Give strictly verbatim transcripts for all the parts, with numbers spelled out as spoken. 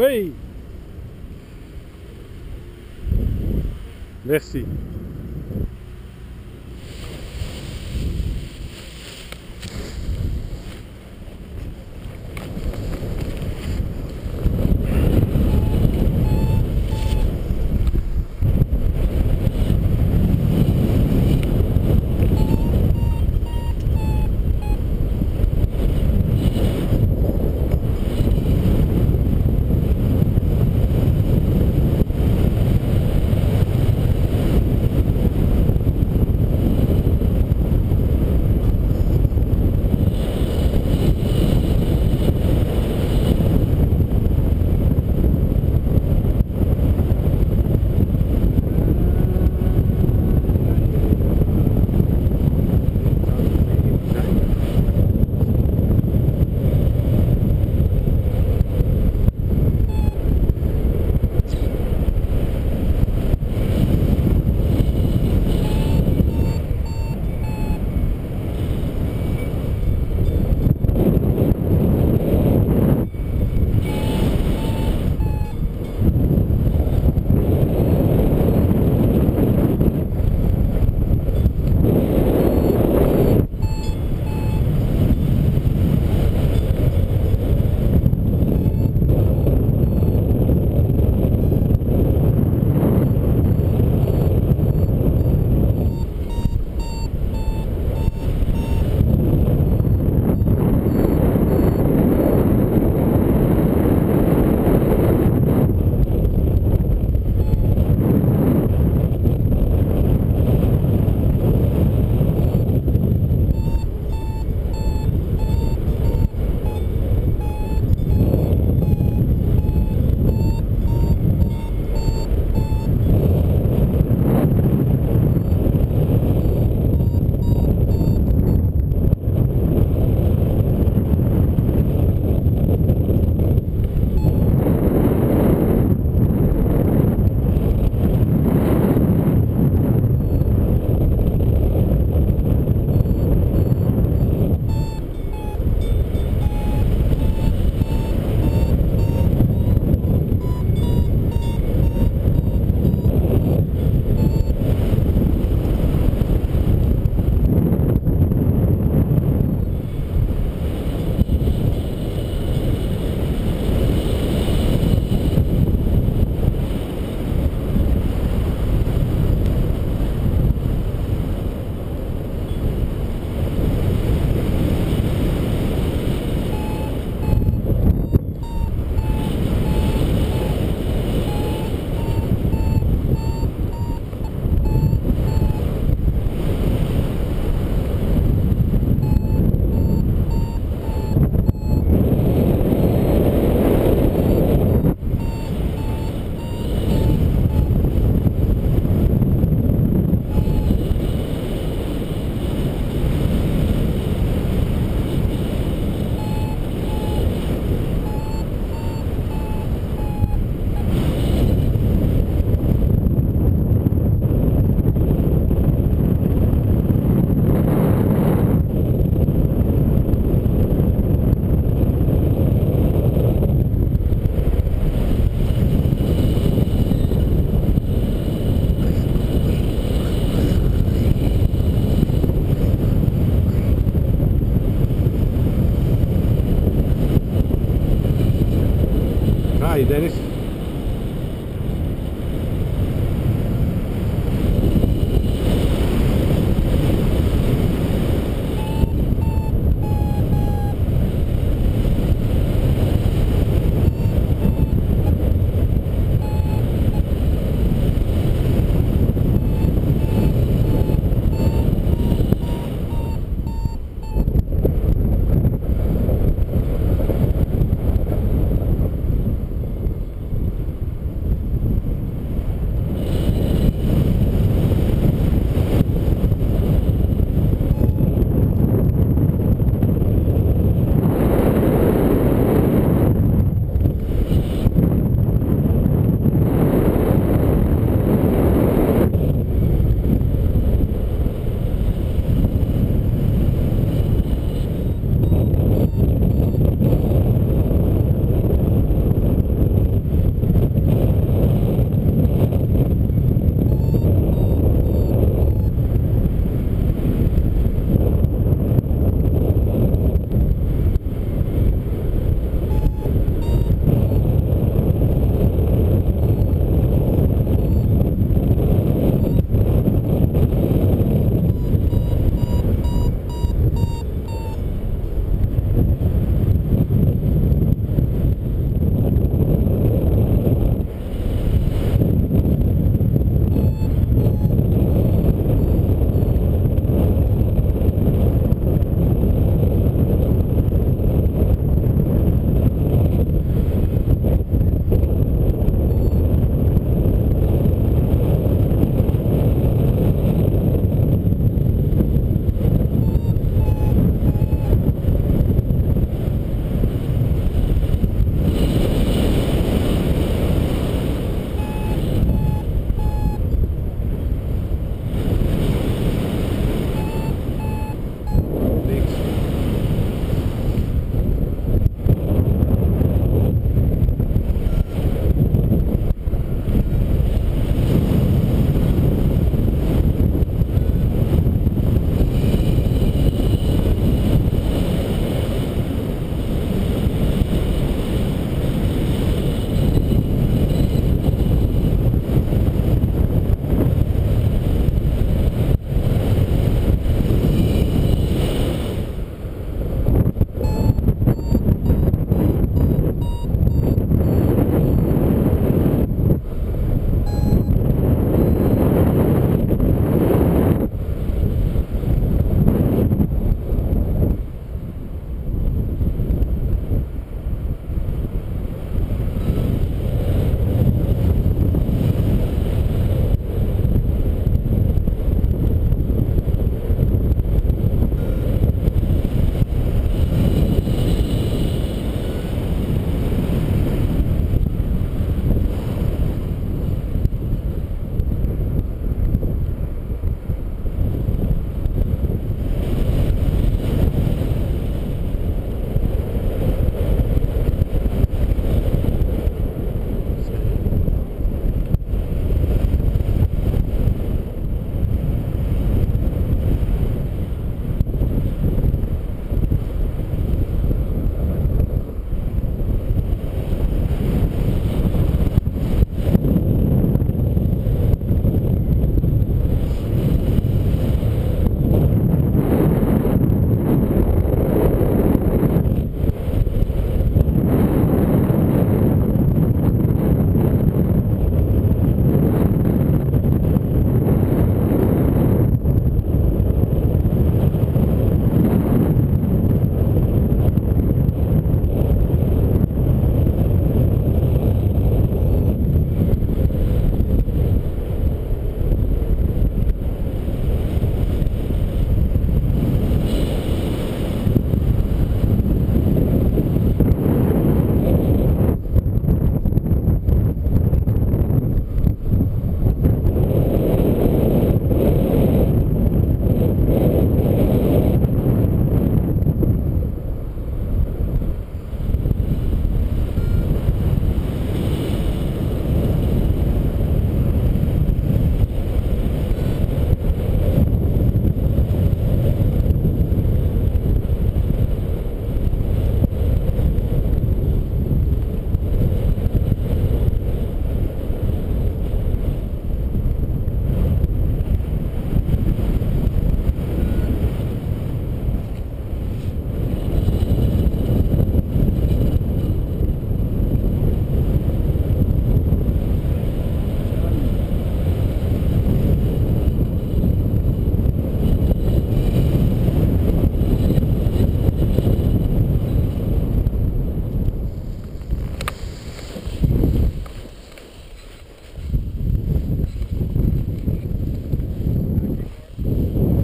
Hey. Merci. Hi Dennis.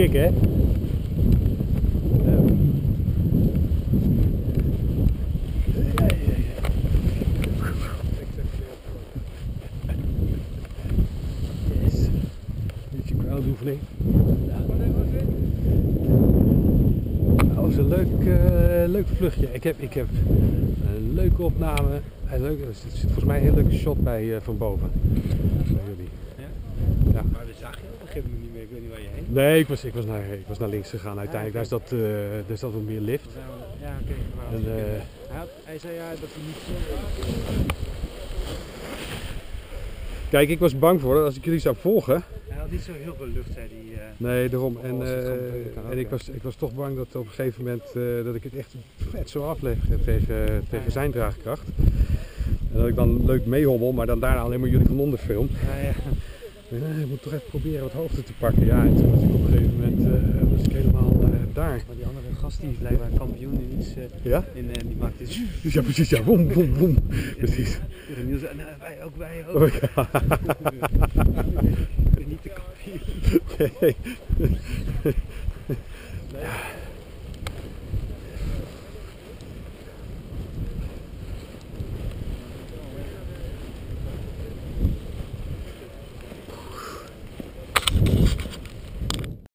schrikken, hè? Yes. Beetje crowdoefening. Dat was een leuk, uh, leuk vluchtje. Ik heb, ik heb een leuke opname. Een leuk, er zit volgens mij een hele leuke shot bij uh, van boven. Bij jullie. Ja? Ja. Maar we zagen je op een gegeven moment niet meer. Ik weet niet waar je heen. Nee, ik was, ik was, naar, ik was naar links gegaan uiteindelijk. Daar is dat, uh, daar is dat wat meer lift. Ja, oké. Okay. En, uh, hij, had, hij zei ja dat hij niet zo. Kijk, ik was bang voor dat als ik jullie zou volgen. Hij had niet zo heel veel lucht, zei hij. Uh, Nee, daarom. En, was het uh, gewoon- en ik, was, ik was toch bang dat op een gegeven moment uh, dat ik het echt vet zo afleg tegen, tegen zijn draagkracht. En dat ik dan leuk meehobbel, maar dan daarna alleen maar jullie van onder film. ja, ja. Ja, ik moet toch even proberen wat hoogte te pakken. Ja, en toen was ik op een gegeven moment uh, was ik helemaal uh, daar. Maar die andere gast die is blijkbaar kampioen in iets. Uh, Ja? in, uh, die maakt dus. Dus ja, precies. Ja, boem, boem, boem. Precies. En Niels zei, nou, wij ook, wij ook. Oh, ja. Ik ben niet de kampioen. Nee.